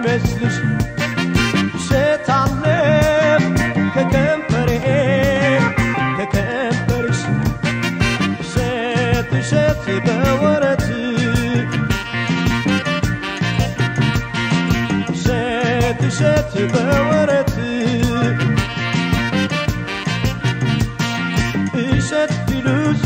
እንዳይመስልሽ ሸታለ ከከንፈርሽ ሸት በወረት ሸት በወረት እሸት ቢሉሽ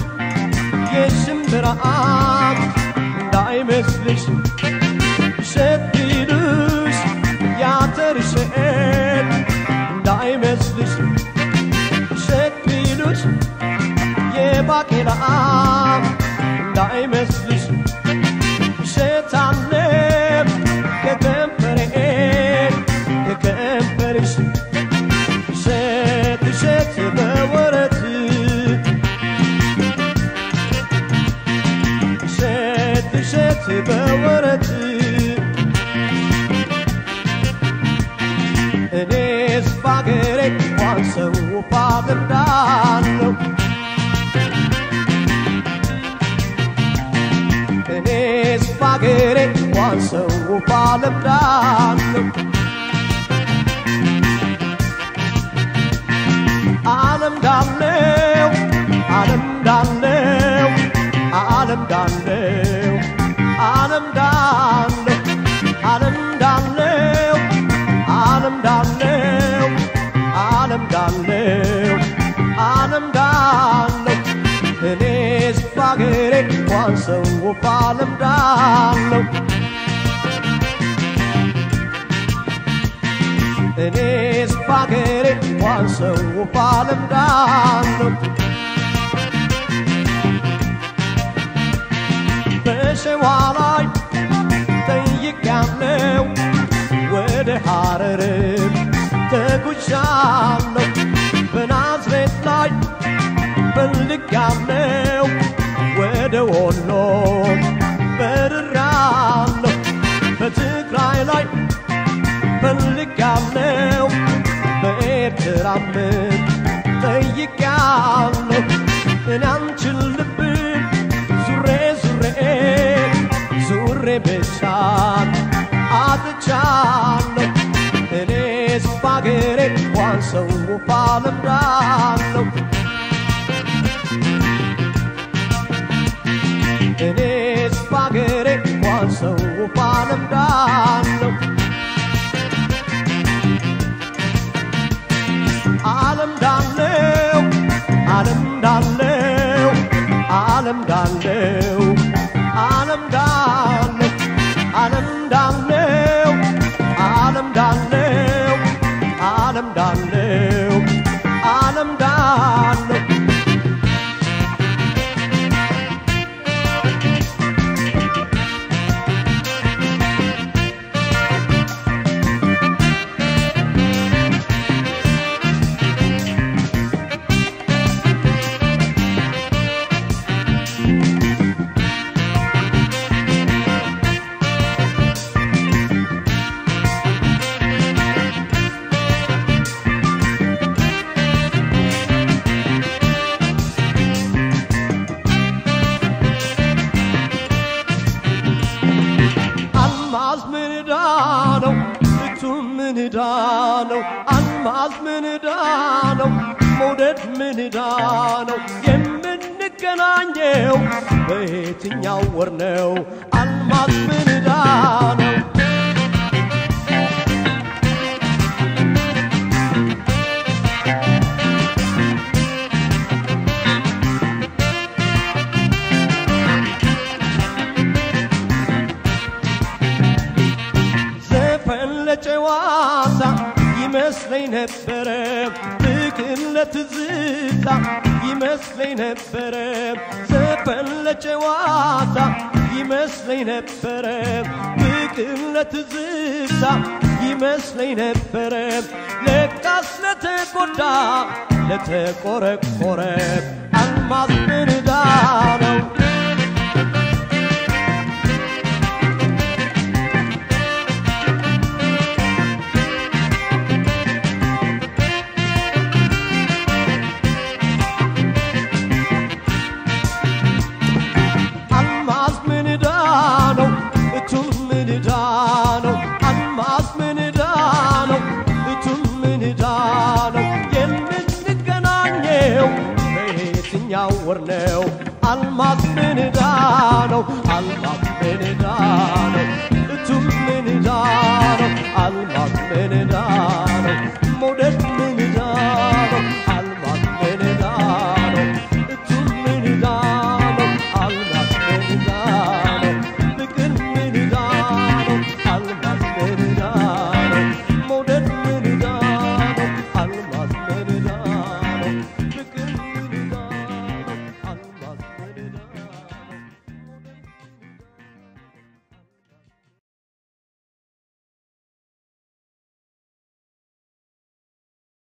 የሽምብራአት እንዳይመስልሽ እሸት ቢሉሽ ያተር እሸት እንዳይመስልሽ እሸት ቢሉሽ የባቄላ እንዳይመስልሽ እሸት አለ ከከንፈርሽ ሸት በወረት ሸት በወረት እኔስ ባገሬ ዋንሰው ባልምዳለው እኔስ ባገሬ ዋንሰው ባልምዳለው ዓለም ዳለው ዓለም ዳለው ዓለም ዳለው ዓለም ዳለው ዓለም ዳለው ዓለም ዳለው ዓለም ዳለው ዓለም ዳለው እኔስ ባገሬ ዋንሰው ባለም ዳለው እኔስ ባገሬ ዋንሰው ባለም ዳለው በሸዋ ላይ ጠይቄያለሁ ወደ ሐረርም ተጉዣለሁ በናዝሬት ላይ ፈልጌያለሁ ወደ ወሎ በርራለሁ በትግራይ ላይ ፈልጌያለሁ በኤርትራም ጠይቄያለሁ እኔ አንቺን ልብ ዙሬ ብቻት አጥቻለሁ እኔስ ባገሬ ዋንሰው ባለም ዳለው እኔስ ባገሬ ዋንሰው ባለም ዳለው ዓለም ዳለው ዓለም ዳለው ዓለም ዳለው ዓለም ዳለው ዓለም ዳለው ዓለም ዳለው ዓለም ዳለው ዓለም ዳለው ምንዳነው አልማዝ ምንዳነው መውደድ ምንዳነው የምንገናኘው በየትኛው ወር ነው አልማዝ ምንዳነው ጨዋታ ይመስለኝ ነበረ ፍቅር ለትዝታ ይመስለኝ ነበረ ዘፈን ለጨዋታ ይመስለኝ ነበረ ፍቅር ለትዝታ ይመስለኝ ነበረ ለካስ ለተጎዳ ለተቆረቆረ አልማዝ ምንዳነው